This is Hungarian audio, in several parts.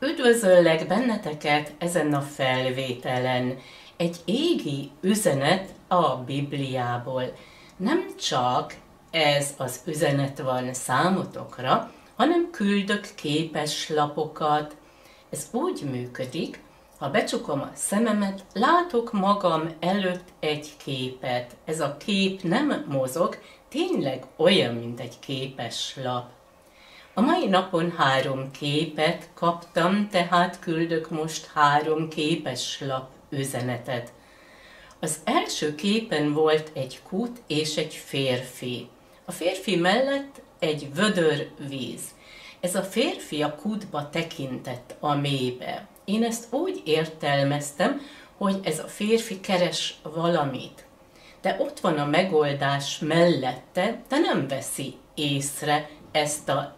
Üdvözöllek benneteket ezen a felvételen. Egy égi üzenet a Bibliából. Nem csak ez az üzenet van számotokra, hanem küldök képeslapokat. Ez úgy működik, ha becsukom a szememet, látok magam előtt egy képet. Ez a kép nem mozog, tényleg olyan, mint egy képeslap. A mai napon 3 képet kaptam, tehát küldök most 3 képeslap üzenetet. Az első képen volt egy kút és egy férfi. A férfi mellett egy vödör víz. Ez a férfi a kútba tekintett a mélybe. Én ezt úgy értelmeztem, hogy ez a férfi keres valamit. De ott van a megoldás mellette, de nem veszi észre ezt a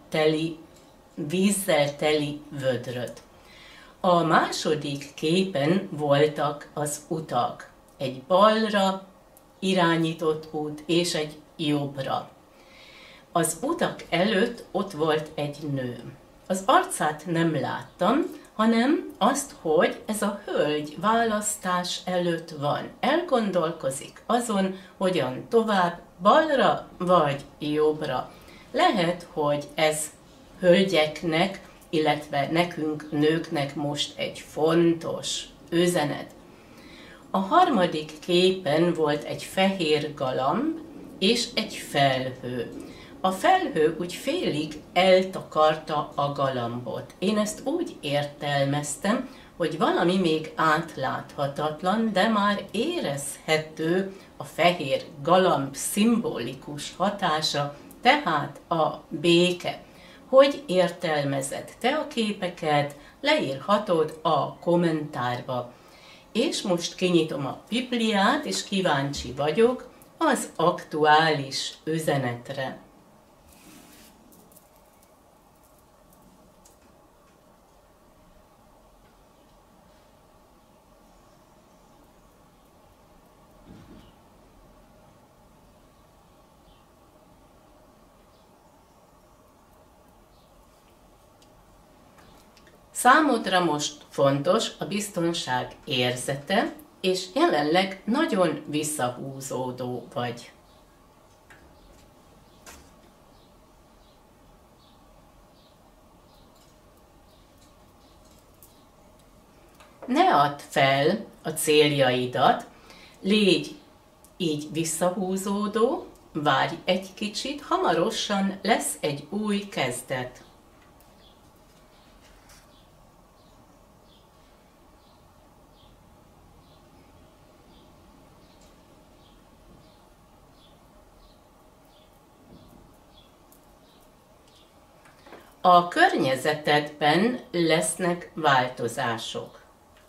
vízzel teli vödröt. A második képen voltak az utak. Egy balra irányított út és egy jobbra. Az utak előtt ott volt egy nő. Az arcát nem láttam, hanem azt, hogy ez a hölgy választás előtt van. Elgondolkozik azon, hogyan tovább, balra vagy jobbra. Lehet, hogy ez hölgyeknek, illetve nekünk nőknek most egy fontos üzenet. A harmadik képen volt egy fehér galamb és egy felhő. A felhő úgy félig eltakarta a galambot. Én ezt úgy értelmeztem, hogy valami még átláthatatlan, de már érezhető a fehér galamb szimbolikus hatása, tehát a béke. Hogy értelmezed te a képeket, leírhatod a kommentárba. És most kinyitom a Bibliát, és kíváncsi vagyok az aktuális üzenetre. Számodra most fontos a biztonság érzete, és jelenleg nagyon visszahúzódó vagy. Ne add fel a céljaidat, légy így visszahúzódó, várj egy kicsit, hamarosan lesz egy új kezdet. A környezetedben lesznek változások.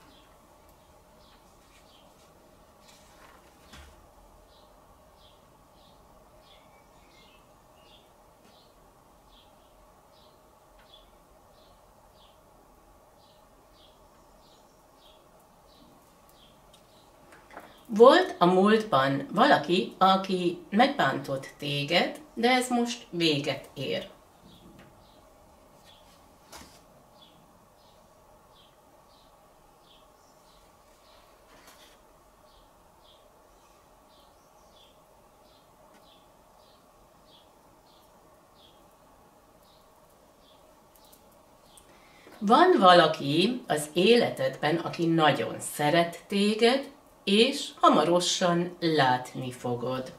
Volt a múltban valaki, aki megbántott téged, de ez most véget ér. Van valaki az életedben, aki nagyon szeret téged, és hamarosan látni fogod.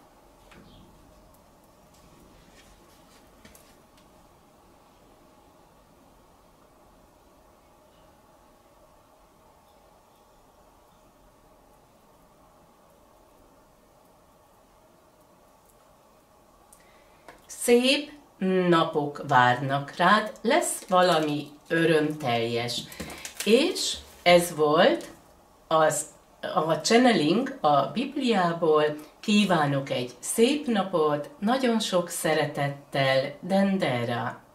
Szép napok várnak rád, lesz valami örömteljes. És ez volt a channeling a Bibliából. Kívánok egy szép napot, nagyon sok szeretettel, Dendera.